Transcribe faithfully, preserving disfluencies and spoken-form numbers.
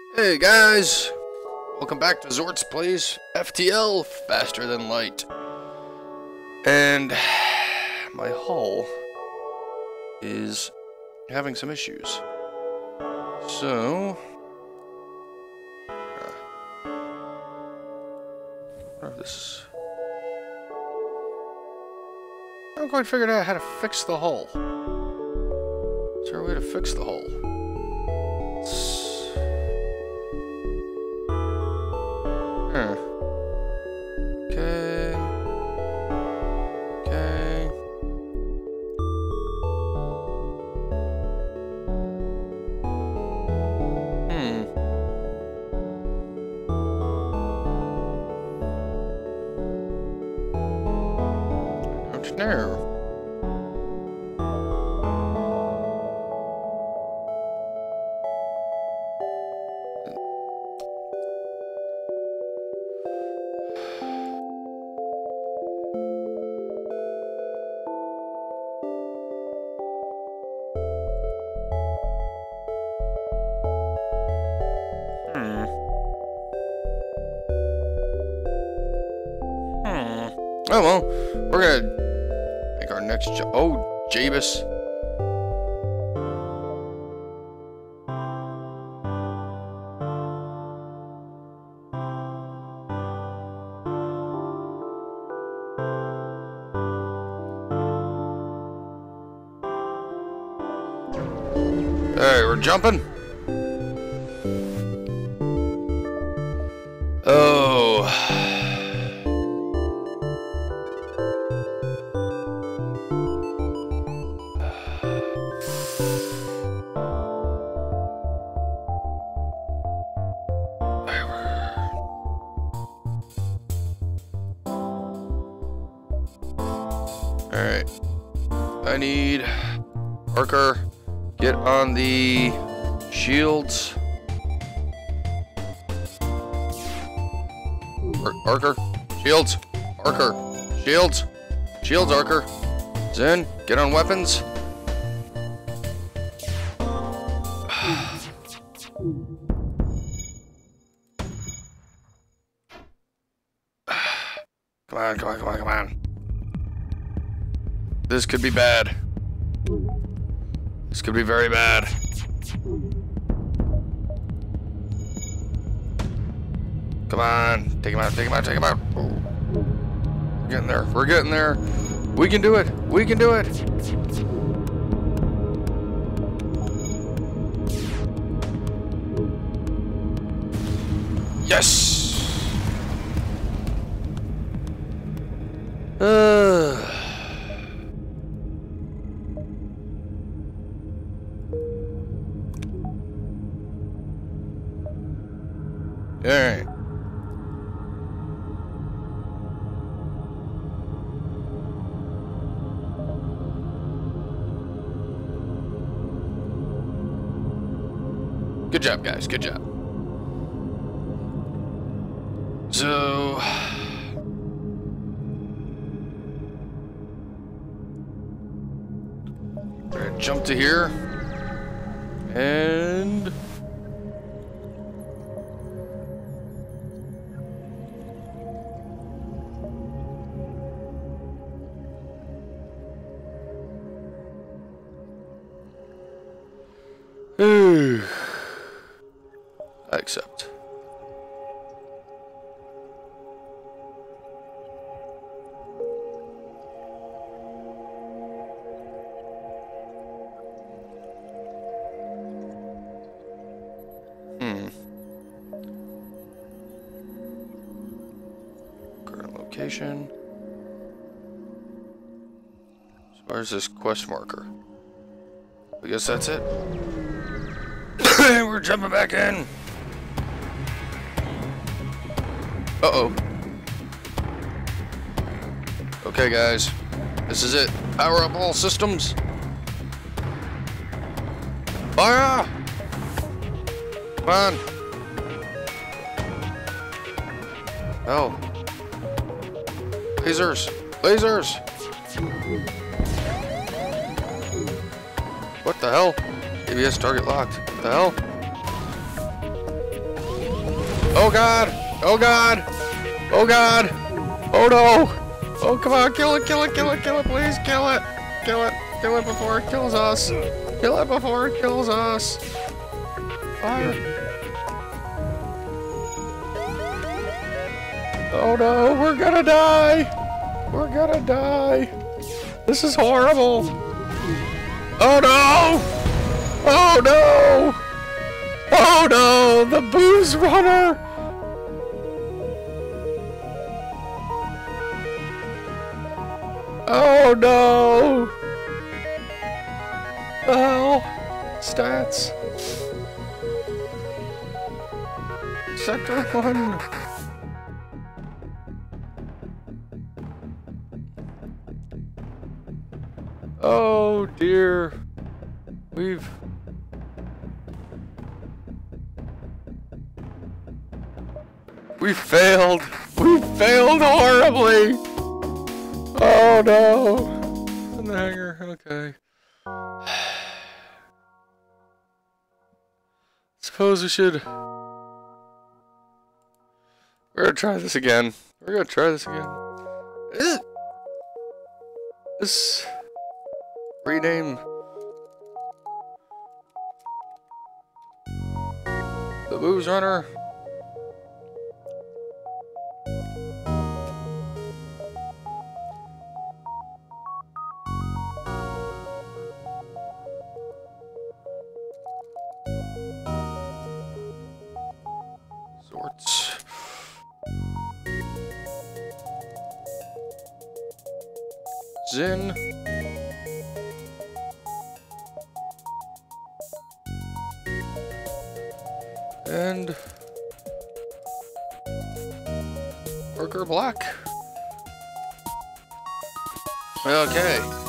Hey guys, welcome back to Xortz Plays F T L, Faster Than Light. And my hull is having some issues. So, uh, I wonder if this is... I haven't quite figured out how to fix the hull. Is there a way to fix the hull? Let's... Huh. Okay. Okay. Hmm. I don't know. Oh well, we're gonna make our next job. Oh, Jabus. Alright, we're jumping. Oh. Alright, I need Parker, get on the shields. Parker, shields, Parker, shields, shields, Arker. Zen, get on weapons. Come on, come on, come on, come on. This could be bad. This could be very bad. Come on. Take him out, take him out, take him out. Oh. We're getting there. We're getting there. We can do it. We can do it. Yes. Uh. Alright. Good job, guys. Good job. So... we're gonna jump to here. And... I accept. Hmm. Current location. So where's this quest marker? I guess that's it. We're jumping back in. Uh-oh. Okay, guys. This is it. Power up all systems. Fire! Come on. Oh. Lasers. Lasers. What the hell? A B S target locked. What the hell? Oh god! Oh god! Oh god! Oh no! Oh come on, kill it, kill it, kill it, kill it, please, kill it! Kill it, kill it before it kills us! Kill it before it kills us! Fire! Oh no, we're gonna die! We're gonna die! This is horrible! Oh no! Oh no! Oh no! The Boozeunnrer! Oh no! Oh, stats. Sector one. Oh dear. We've... We failed. We failed horribly. Oh no. In the hangar. Okay. Suppose we should... We're gonna try this again. We're gonna try this again. Is it... This... Rename... The Boozeunnrer. Xortz. Zin. And Worker Black. Okay.